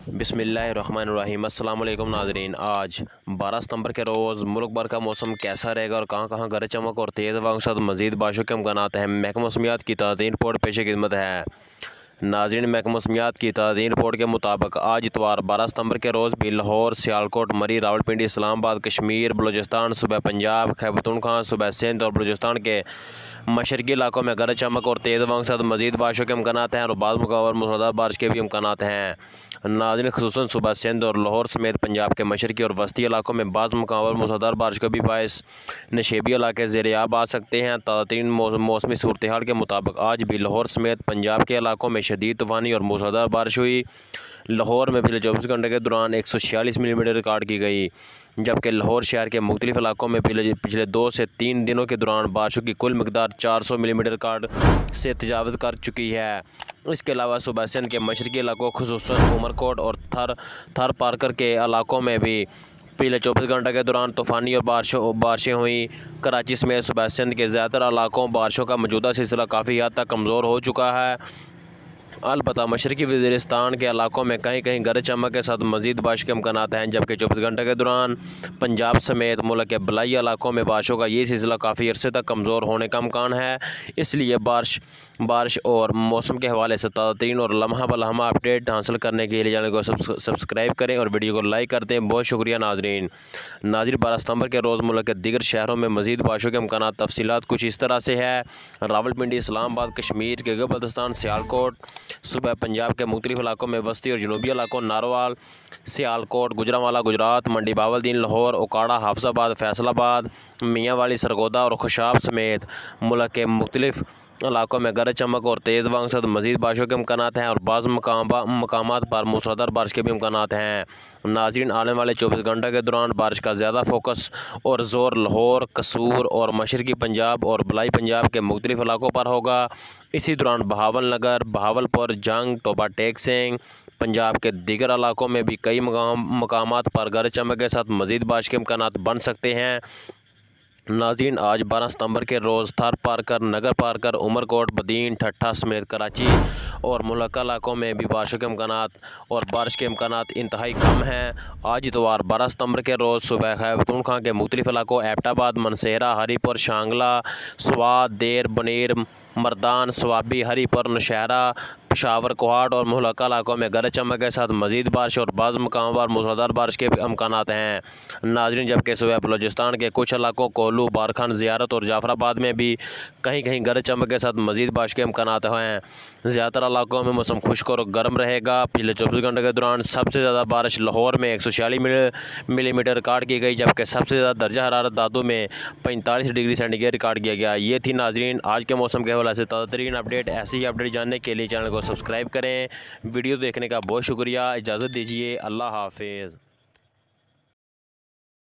बिस्मिल्लाहिर्रहमानिर्रहीम। अस्सलाम वालेकुम नाज़रीन। आज 12 सितंबर के रोज़ मुल्क भर का मौसम कैसा रहेगा और कहाँ कहाँ गरज चमक और तेज़ हवाओं के साथ मज़ीद बारिशों के इम्कानात हैं। महकमा मौसमियात की ताज़ा रिपोर्ट पेश खिदमत है। नाज़रीन, महकमा मौसमियात की ताज़ा रिपोर्ट के मुताबिक आज इतवार 12 सितंबर के रोज़ भी लाहौर, सियालकोट, मरी, रावलपिंडी, इस्लामाबाद, कश्मीर, बलूचिस्तान, सूबा पंजाब, खैबर पख्तूनख्वा, सूबा सिंध और बलूचिस्तान के मशरकी इलाकों में गरज चमक और तेज़ हवाओं के साथ मज़ीद बारिशों के इम्कानात हैं और बाद मौक़ों पर मूसलाधार बारिश के भी इम्कानात हैं। नाज़रीन, ख़ुसूसन सूबा सिंध और लाहौर समेत पंजाब के मशरकी और वस्ती इलाकों में बाज़ मौक़ों पर मूसलाधार बारिश का भी बायस नशेबी इलाके ज़ेर-ए-आब आ सकते हैं। ताज़ा तरीन मौसमी सूरत हाल के मुताबिक आज भी लाहौर समेत पंजाब के इलाकों में शदीद तूफ़ानी और मूसलाधार बारिश हुई। लाहौर में पिछले 24 घंटे के दौरान 146 मिलीमीटर रिकॉर्ड की गई, जबकि लाहौर शहर के मुख्तलिफ इलाकों में पिछले 2 से 3 दिनों के दौरान बारिशों की कुल मकदार 400 मिलीमीटर रिकॉर्ड से तजावज़ कर चुकी है। इसके अलावा सूबा सिंध के मशरकी इलाकों ख़ुसूसन उमरकोट और थर पारकर के इलाकों में भी पिछले 24 घंटे के दौरान तूफ़ानी और बारिशें हुई। कराची समेत सूबा सिंध के ज़्यादातर इलाकों बारिशों का मौजूदा सिलसिला काफ़ी हद तक कमज़ोर हो चुका है। अलबत्ता मशरकी वज़ीरिस्तान के इलाकों में कहीं कहीं गरज चमक के साथ मज़ीद बारिश के इम्कानात हैं, जबकि 24 घंटे के दौरान पंजाब समेत मुल्क के बलाई इलाकों में बारिशों का ये सिलसिला काफ़ी अरसे तक कमज़ोर होने का इम्कान है। इसलिए बारिश और मौसम के हवाले से ताज़ा तरीन और लम्हा ब लम्हा अपडेट हासिल करने के लिए चैनल को सब्सक्राइब करें और वीडियो को लाइक कर दें। बहुत शुक्रिया नाज़रीन। 12 सितंबर के रोज़ मुल्क के दीगर शहरों में मज़ीद बारिशों के इम्कानात तफसीलात कुछ इस तरह से है। रावलपिंडी, इस्लामाबाद, कश्मीर के बल्तिस्तान, सियालकोट, सूबा पंजाब के मुख्तलिफ इलाकों में वस्ती और जनूबी इलाकों नारोवाल, सियालकोट, गुजरांवाला गुजरात, मंडी बहावलदीन, लाहौर, ओकाड़ा, हाफजाबाद, फैसलाबाद, मियांवाली, सरगोदा और खुशाब समेत मुल्क के मुख्तलिफ इलाकों में गरज चमक और तेज़ हवाओं के साथ मज़ीद बारिशों के इम्कानात हैं और बाज़ मकामात पर मूसलाधार बारिश के भी इम्कानात हैं। नाज़रीन, आने वाले 24 घंटे के दौरान बारिश का ज़्यादा फोकस और ज़ोर लाहौर, कसूर और मशरकी पंजाब और बलाई पंजाब के मुख्तलिफ इलाकों पर होगा। इसी दौरान बहावलनगर, बहावलपुर, जंग, टोबा टेक सिंह, पंजाब के दीगर इलाकों में भी कई मकामात पर गरज चमक के साथ मज़ीद बारिश के इम्कानात बन सकते हैं। नाज़रीन, आज 12 सितंबर के रोज़ थर पारकर, नगर पारकर, उमरकोट, बदीन, ठट्ठा समेत कराची और मुल्का इलाकों में भी बारिशों के इम्कानात और बारिश के इम्कानात इंतहाई कम हैं। आज इतवार 12 सितंबर के रोज़ सुबह खैबर पख्तूनख्वा के मुख्तलिफ इलाकों एबटाबाद, मनसेरा, हरीपुर, शांगला, स्वात, देर, बनीर, मरदान, स्वाबी, हरीपुर, नौशहरा, पेशावर, कोहाट और मुल्का इलाकों में गरज चमक के साथ मज़ीद बारिश और बाज़ मकाम पर मूसलाधार बारिश के इम्कानात हैं। नाज़रीन, जबकि सुबह बलूचिस्तान के कुछ इलाकों कोलू, बारखान, ज़ियारत और जाफराबाद में भी कहीं कहीं गरज चमक के साथ मज़ीद बारिश के इम्कानात हैं। ज़्यादातर इलाकों में मौसम खुश्क और गर्म रहेगा। पिछले 24 घंटे के दौरान सबसे ज़्यादा बारिश लाहौर में 146 मिलीमीटर रिकॉर्ड की गई, जबकि सबसे ज़्यादा दर्जा हरारत दादू में 45 डिग्री सेंटीग्रेड रिकॉर्ड किया गया। ये थी नाज़रीन आज के मौसम के हवाले से ताज़ा तरीन अपडेट। ऐसी ही अपडेट जानने के लिए चैनल को सब्सक्राइब करें। वीडियो देखने का बहुत शुक्रिया। इजाज़त दीजिए। अल्लाह हाफिज़।